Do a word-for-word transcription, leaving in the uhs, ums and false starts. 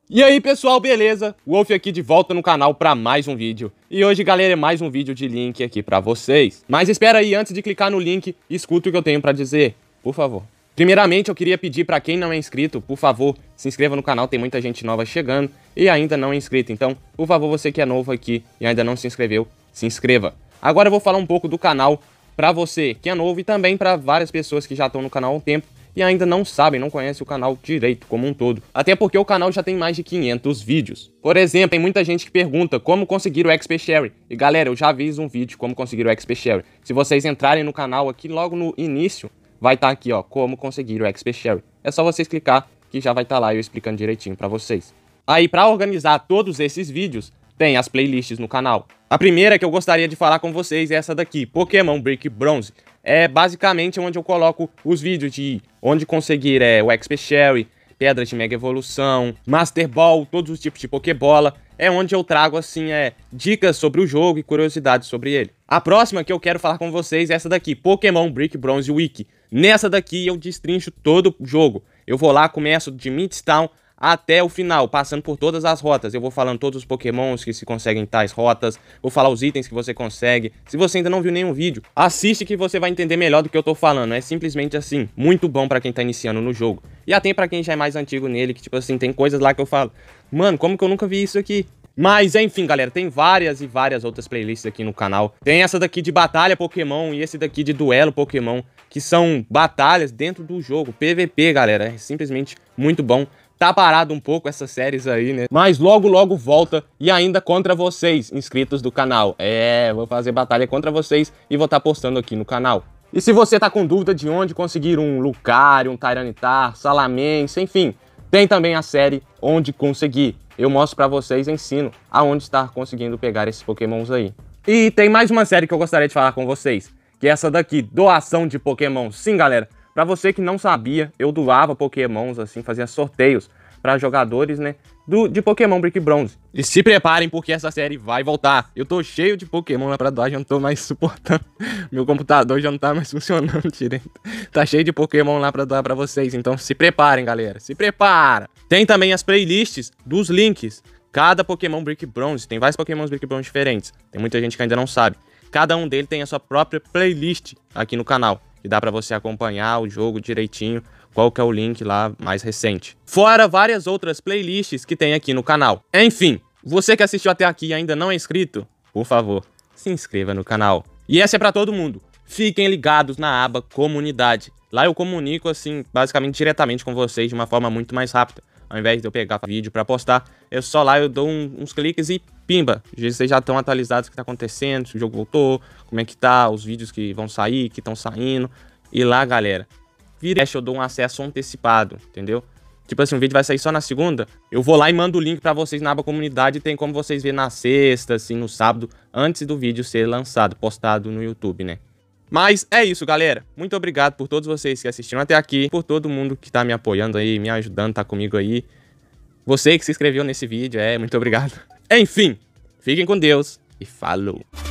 E aí pessoal, beleza? Wolf aqui de volta no canal pra mais um vídeo. E hoje, galera, é mais um vídeo de link aqui pra vocês. Mas espera aí, antes de clicar no link, escuta o que eu tenho pra dizer, por favor. Primeiramente, eu queria pedir pra quem não é inscrito, por favor, se inscreva no canal, tem muita gente nova chegando e ainda não é inscrito. Então, por favor, você que é novo aqui e ainda não se inscreveu, se inscreva. Agora eu vou falar um pouco do canal pra você que é novo e também pra várias pessoas que já estão no canal há um tempo e ainda não sabem, não conhecem o canal direito como um todo. Até porque o canal já tem mais de quinhentos vídeos. Por exemplo, tem muita gente que pergunta como conseguir o X P Share. E galera, eu já fiz um vídeo como conseguir o X P Share. Se vocês entrarem no canal aqui logo no início, vai estar aqui, ó, como conseguir o X P Share. É só vocês clicar que já vai estar lá eu explicando direitinho pra vocês. Aí, pra organizar todos esses vídeos, tem as playlists no canal. A primeira que eu gostaria de falar com vocês é essa daqui, Pokémon Brick Bronze. É basicamente onde eu coloco os vídeos de onde conseguir é, o X P Share, Pedra de Mega Evolução, Master Ball, todos os tipos de Pokébola. É onde eu trago, assim, é, dicas sobre o jogo e curiosidades sobre ele. A próxima que eu quero falar com vocês é essa daqui, Pokémon Brick Bronze Wiki. Nessa daqui eu destrincho todo o jogo. Eu vou lá, começo de Midtown até o final, passando por todas as rotas. Eu vou falando todos os pokémons que se conseguem tais rotas, vou falar os itens que você consegue. Se você ainda não viu nenhum vídeo, assiste que você vai entender melhor do que eu tô falando. É simplesmente assim, muito bom pra quem tá iniciando no jogo. E até pra quem já é mais antigo nele, que tipo assim, tem coisas lá que eu falo, mano, como que eu nunca vi isso aqui? Mas enfim, galera, tem várias e várias outras playlists aqui no canal. Tem essa daqui de batalha Pokémon e esse daqui de duelo Pokémon, que são batalhas dentro do jogo, P V P, galera. É simplesmente muito bom. Tá parado um pouco essas séries aí, né? Mas logo, logo volta e ainda contra vocês, inscritos do canal. É, vou fazer batalha contra vocês e vou estar postando aqui no canal. E se você tá com dúvida de onde conseguir um Lucario, um Tyranitar, Salamence, enfim, tem também a série Onde Conseguir. Eu mostro pra vocês, ensino aonde estar conseguindo pegar esses pokémons aí. E tem mais uma série que eu gostaria de falar com vocês, que é essa daqui, Doação de Pokémon. Sim, galera. Pra você que não sabia, eu doava pokémons, assim, fazia sorteios pra jogadores, né, do, de Pokémon Brick Bronze. E se preparem porque essa série vai voltar. Eu tô cheio de Pokémon lá pra doar, já não tô mais suportando. Meu computador já não tá mais funcionando direito. Tá cheio de Pokémon lá pra doar pra vocês, então se preparem, galera, se prepara. Tem também as playlists dos links. Cada Pokémon Brick Bronze, tem vários Pokémons Brick Bronze diferentes. Tem muita gente que ainda não sabe. Cada um deles tem a sua própria playlist aqui no canal, que dá pra você acompanhar o jogo direitinho, qual que é o link lá mais recente. Fora várias outras playlists que tem aqui no canal. Enfim, você que assistiu até aqui e ainda não é inscrito, por favor, se inscreva no canal. E essa é pra todo mundo. Fiquem ligados na aba Comunidade. Lá eu comunico, assim, basicamente diretamente com vocês de uma forma muito mais rápida. Ao invés de eu pegar vídeo pra postar, eu só lá eu dou um, uns cliques e pimba. Vocês já estão atualizados o que tá acontecendo, se o jogo voltou, como é que tá, os vídeos que vão sair, que estão saindo. E lá, galera, vira eu dou um acesso antecipado, entendeu? Tipo assim, o vídeo vai sair só na segunda, eu vou lá e mando o link pra vocês na aba Comunidade e tem como vocês ver na sexta, assim, no sábado, antes do vídeo ser lançado, postado no YouTube, né? Mas é isso, galera. Muito obrigado por todos vocês que assistiram até aqui, por todo mundo que tá me apoiando aí, me ajudando, tá comigo aí. Você que se inscreveu nesse vídeo, é, muito obrigado. Enfim, fiquem com Deus e falou!